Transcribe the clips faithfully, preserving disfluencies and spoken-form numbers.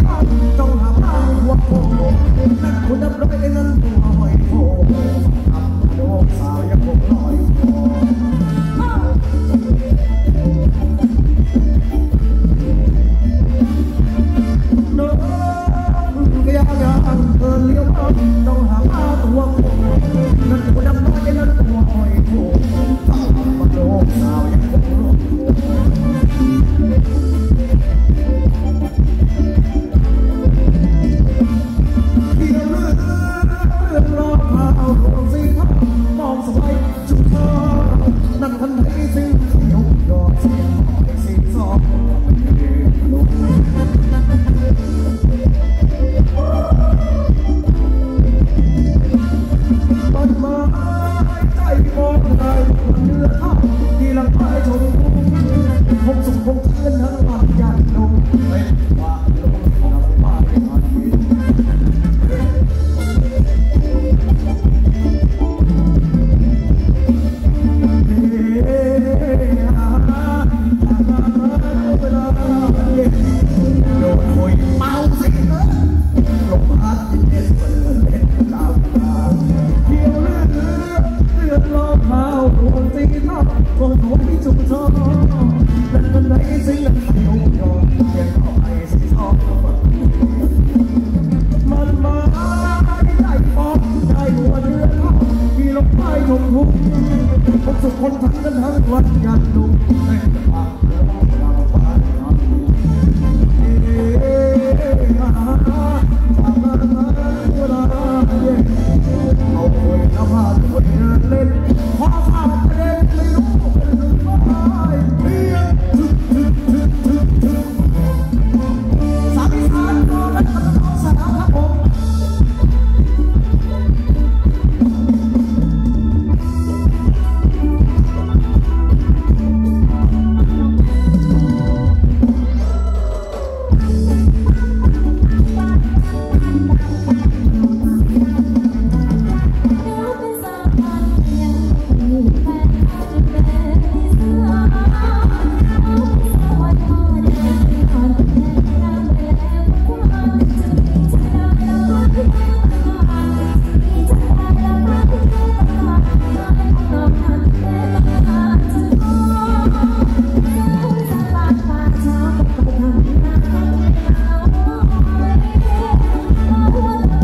Thank you.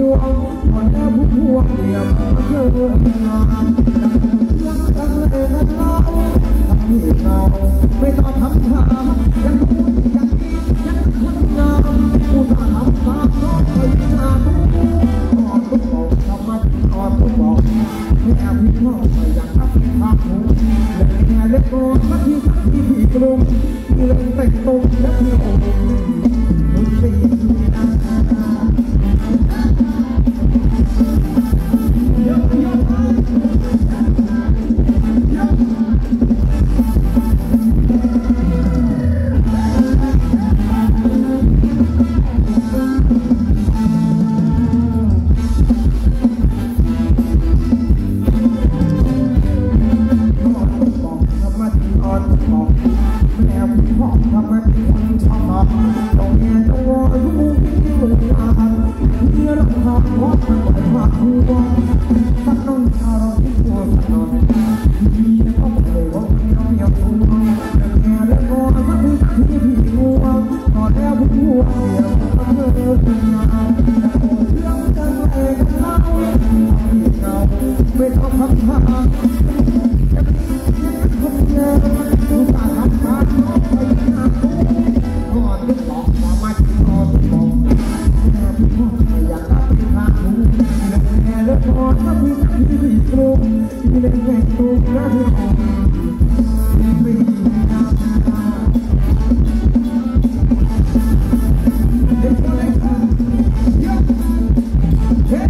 วงก่อนแล้วผู้พวงเดียวมาเจองานยังจังเลยนะเราทำให้เราไม่ต้องทำถามยังพูดยังคิดยังคนงามผู้ตาทำตามน้องไปหาทุกก่อนทุกบอกทำมาก่อนทุกบอกไม่แอบพิพากษาอย่างนักพิพากษาหูและแง่เล็กน้อยนักที่ทักที่ผีกลุ่มที่เล่นแต่งตรงและที่โอ้โหมันเป็นอย่างนี้นะไม่ต้องทำท่าคนเยอะผู้ตาทำท่าไปหน้าตู้ก่อนทุกบอกมาไม่ก่อนทุกบอกแม่พี่พ่อไม่อยากรับผิดชอบหนูแม่เลิกก่อนถ้าพี่พี่พี่กลัวพี่เล่นแม่ตัวแล้วพี่ออกไม่ดีนะเด็กคนเล็กเยอะเฮ้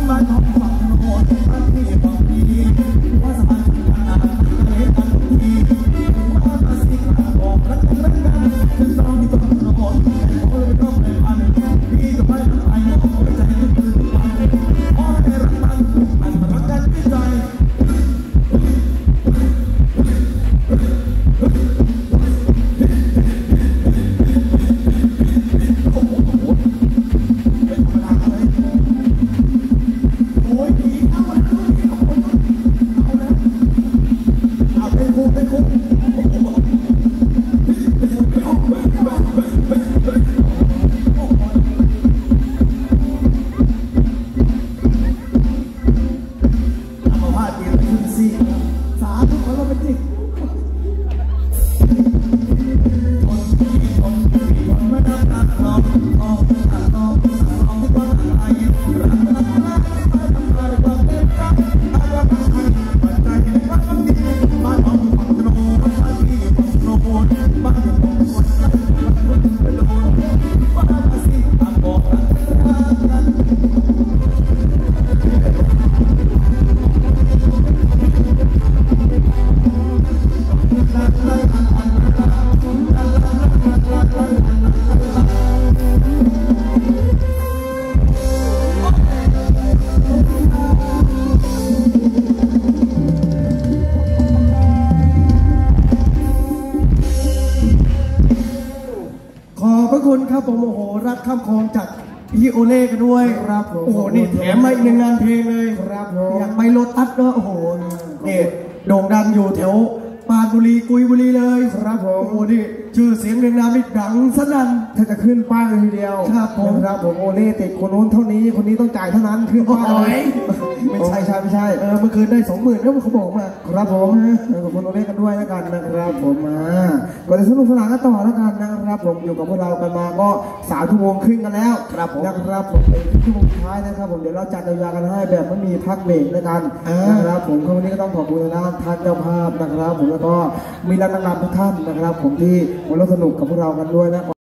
บ้านของฝั่งโน้นบ้านที่ฝั่งนี้ว่าสะพานขนาดเล็กกันทุกทีว่ามาสิขาบอกกันตรงนั้นกันฉันต้องที่ฝั่งโน้นแต่โอ้ยต้องไปพันพี่จะไปทำไมโอ้ยใจมันตื่นตันโอ้ยรักมันมันรักกันไม่ใจครับผมโอ้โหรักข้ามคลองจากพี่โอเล่กันด้วยครับโอ้โหนี่แถมมาอีกหนึ่งงานเพลงเลยครับอยากไปโลตัสด้วยโอ้โหนี่โด่งดังอยู่แถวปราณบุรีกุยบุรีเลยครับผมโอ้โหนี่ชื่อเสียงเรียงนามนี่ดังสนั่นถ้าจะขึ้นป้ายเลยทีเดียวครับผมครับผมโอเล่ติดคนโน้นเท่านี้คนนี้ต้องจ่ายเท่านั้นขึ้นป้ายไม่ใช่ใช่ไม่ใช่เออเมื่อคืนได้สองหมื่นแล้วเขาบอกมาครับผมขอบคุณโอเล่กันด้วยแล้วกันนะครับผมมาก็จะสนุกสนานกันต่อแล้วกันนะครับผมอยู่กับพวกเรากันมาก็สามชั่วโมงครึ่งกันแล้วครับผมนะครับผมเป็นชั่วโมงท้ายนะครับผมเดี๋ยวเราจัดยาวๆกันให้แบบไม่มีพักเบรกด้วยกันนะครับผมวันนี้ก็ต้องขอบคุณนะท่านเจ้าภาพนะครับผมแล้วก็มีนักนำทุกท่านนะครับผมที่มาร่วมสนุกกับพวกเรากันด้วยนะ